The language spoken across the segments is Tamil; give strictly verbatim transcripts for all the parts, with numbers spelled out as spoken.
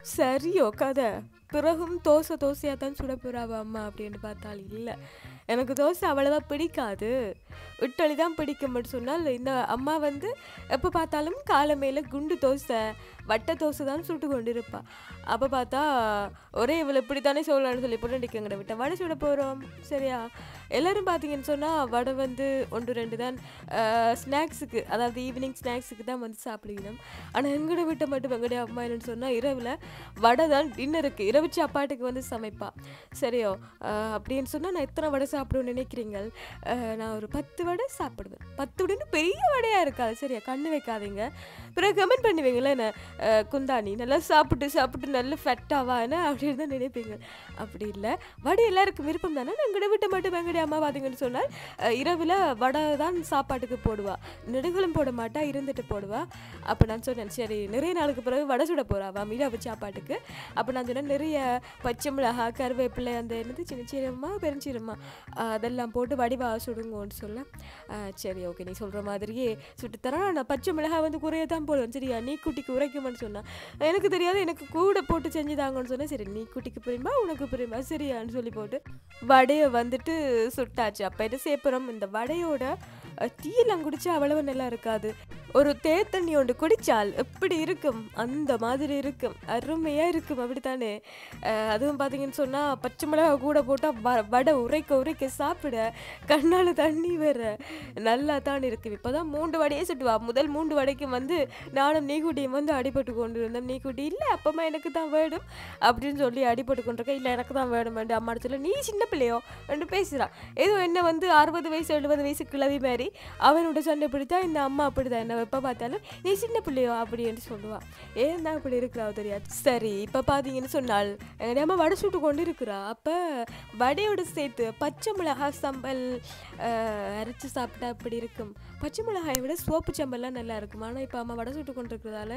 சரியோ கதை. பிறகும் தோசை தோசையாக தான் சுட போகிறாவ அம்மா அப்படின்னு பார்த்தால் இல்லை, எனக்கு தோசை அவ்வளோவா பிடிக்காது, இட்டலி தான் பிடிக்கும்னு சொன்னால் இந்த அம்மா வந்து எப்போ பார்த்தாலும் காலை மேலே குண்டு தோசை வட்டை தோசை தான் சுட்டு கொண்டு இருப்பா. அப்போ பார்த்தா ஒரே இவ்வளோ இப்படித்தானே சொல்லலாம்னு சொல்லி போட்டு நிற்கங்கட விட்ட வடை சுட போகிறோம். சரியா, எல்லோரும் பார்த்தீங்கன்னு சொன்னால் வடை வந்து ஒன்று ரெண்டு தான் ஸ்நாக்ஸுக்கு, அதாவது ஈவினிங் ஸ்நாக்ஸுக்கு தான் வந்து சாப்பிடுவினோம். ஆனால் எங்கட விட்ட மட்டும் எங்கடைய அம்மா என்னன்னு சொன்னால் இரவில் வடை தான் டின்னருக்கு, இரவு சாப்பாட்டுக்கு வந்து சமைப்பா. சரியோ, அப்படின்னு சொன்னால் நான் எத்தனை வடை சாப்பிடுவேன்னு நினைக்கிறீங்க? நான் ஒரு பத்து வடை சாப்பிடுவேன். பத்து உடனே பெரிய வடையாக இருக்காது. சரியா, கண்ணு வைக்காதீங்க. பிறகு கமெண்ட் பண்ணுவீங்களே என்ன குந்தாணி நல்லா சாப்பிட்டு சாப்பிட்டு நல்ல ஃபெட்டாவா என்ன அப்படின்னு தான் நினைப்பீங்க. அப்படி இல்லை, வடை எல்லாருக்கும் விருப்பம் தானே. எங்கட விட்ட மட்டும் எங்கடைய அம்மா பார்த்தீங்கன்னு சொன்னால் இரவில் வடை தான் சாப்பாட்டுக்கு போடுவா, நெடுகளும் போட மாட்டா, இருந்துட்டு போடுவா. அப்போ நான் சொன்னேன் சரி நிறைய நாளுக்கு பிறகு வடை சுட போகிறாவா இரவு சாப்பாட்டுக்கு. அப்போ நான் சொன்னேன் நிறைய பச்சை மிளகா கருவேப்பிலை அந்த என்னது சின்ன சீரமா பெருஞ்சீரமா அதெல்லாம் போட்டு வடிவா சுடுங்கன்னு சொல்ல, சரி ஓகே நீ சொல்கிற மாதிரியே சுட்டு தரேன், நான் பச்சை மிளகா வந்து குறைய தான் போடுவேன். சரியா, நீ குட்டிக்கு உரைக்குமான்னு சொன்னான். எனக்கு தெரியாது, எனக்கு கூட போட்டு செஞ்சுதாங்கன்னு சொன்னேன். சரி நீ குட்டிக்கு புரியுமா உனக்கு புரியுமா சரியான்னு சொல்லி போட்டு வடையை வந்துட்டு சுட்டாச்சு. அப்போ என்ன சேப்புறம், இந்த வடையோட டீயெல்லாம் குடிச்சா அவ்வளவு நல்லா இருக்காது, ஒரு தேத்தண்ணி ஒன்று குடித்தால் எப்படி இருக்கும் அந்த மாதிரி இருக்கும், அருமையாக இருக்கும். அப்படித்தானே, அதுவும் பார்த்தீங்கன்னு சொன்னால் பச்சை மிளகா கூட போட்டால் வ வடை உரைக்க உரைக்க சாப்பிட கண்ணால் தண்ணி வேற நல்லா தான் இருக்கும். இப்போ தான் மூன்று வடையே சுட்டுவா. முதல் மூன்று வடைக்கு வந்து நானும் நீக்குட்டியும் வந்து அடிபட்டு கொண்டு இருந்தோம். நீக்குட்டி இல்லை அப்பமா எனக்கு தான் வேணும் அப்படின்னு சொல்லி அடிபட்டு கொண்டிருக்கேன். இல்லை எனக்கு தான் வேணும் வேண்டு அம்மா சொல்ல, நீ சின்ன பிள்ளையோ என்று பேசுகிறான். ஏதோ என்ன வந்து அறுபது வயசு எழுபது வயசு கிளவி மாதிரி அவனோட சண்டை பிடித்தா இந்த அம்மா அப்படிதான் என்ன எப்போ பார்த்தாலும் நீ சின்ன பிள்ளையோ அப்படின்னு சொல்லுவா. ஏன் தான் இப்படி இருக்கிறா தெரியாது. சரி இப்போ பார்த்தீங்கன்னு சொன்னால் எங்கள் அம்மா வடை சுட்டு கொண்டு இருக்கிறா. அப்போ வடையோடு சேர்த்து பச்சை மிளகாய் சம்பல் அரைச்சி சாப்பிட்டா அப்படி இருக்கும். பச்சை மிளகாயை விட சோப்பு சம்பல்லாம் நல்லா இருக்கும். ஆனால் இப்போ அம்மா வடை சுட்டு கொண்டு இருக்கிறதால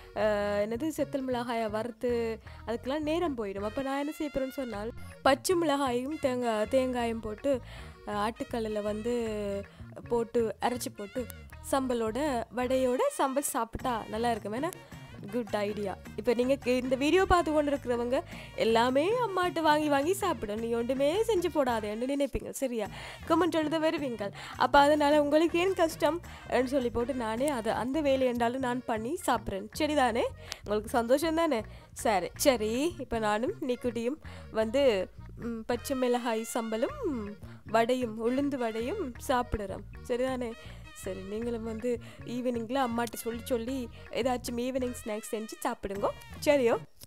என்னது செத்தல் மிளகாயை வறுத்து அதுக்கெல்லாம் நேரம் போயிடும். அப்போ நான் என்ன செய்யப்படுறேன்னு சொன்னால் பச்சை மிளகாயும் தேங்காய் தேங்காயும் போட்டு ஆட்டுக்கல்லில் வந்து போட்டு அரைச்சி போட்டு சம்பலோட வடையோட சம்பல் சாப்பிட்டா நல்லா இருக்கும். ஏன்னா குட் ஐடியா. இப்போ நீங்கள் இந்த வீடியோ பார்த்து கொண்டு இருக்கிறவங்க எல்லாமே அம்மாட்ட வாங்கி வாங்கி சாப்பிடும், நீ ஒன்றுமே செஞ்சு போடாதேன்னு நினைப்பீங்க. சரியா, கமெண்ட் எழுத வருவீங்க. அப்போ அதனால் உங்களுக்கு ஏன் கஷ்டம் சொல்லி போட்டு நானே அதை அந்த வேலை என்றாலும் நான் பண்ணி சாப்பிட்றேன். சரி தானே, உங்களுக்கு சந்தோஷம் தானே. சரி சரி இப்போ நானும் நீக்குட்டியும் வந்து பச்சை மிளகாய் சம்பலும் வடையும் உளுந்து வடையும் சாப்பிடுறோம். சரிதானே. சரி நீங்களும் வந்து ஈவினிங்கில் அம்மாட்ட சொல்லி சொல்லி ஏதாச்சும் ஈவினிங் ஸ்நாக்ஸ் செஞ்சு சாப்பிடுங்க. சரியோ.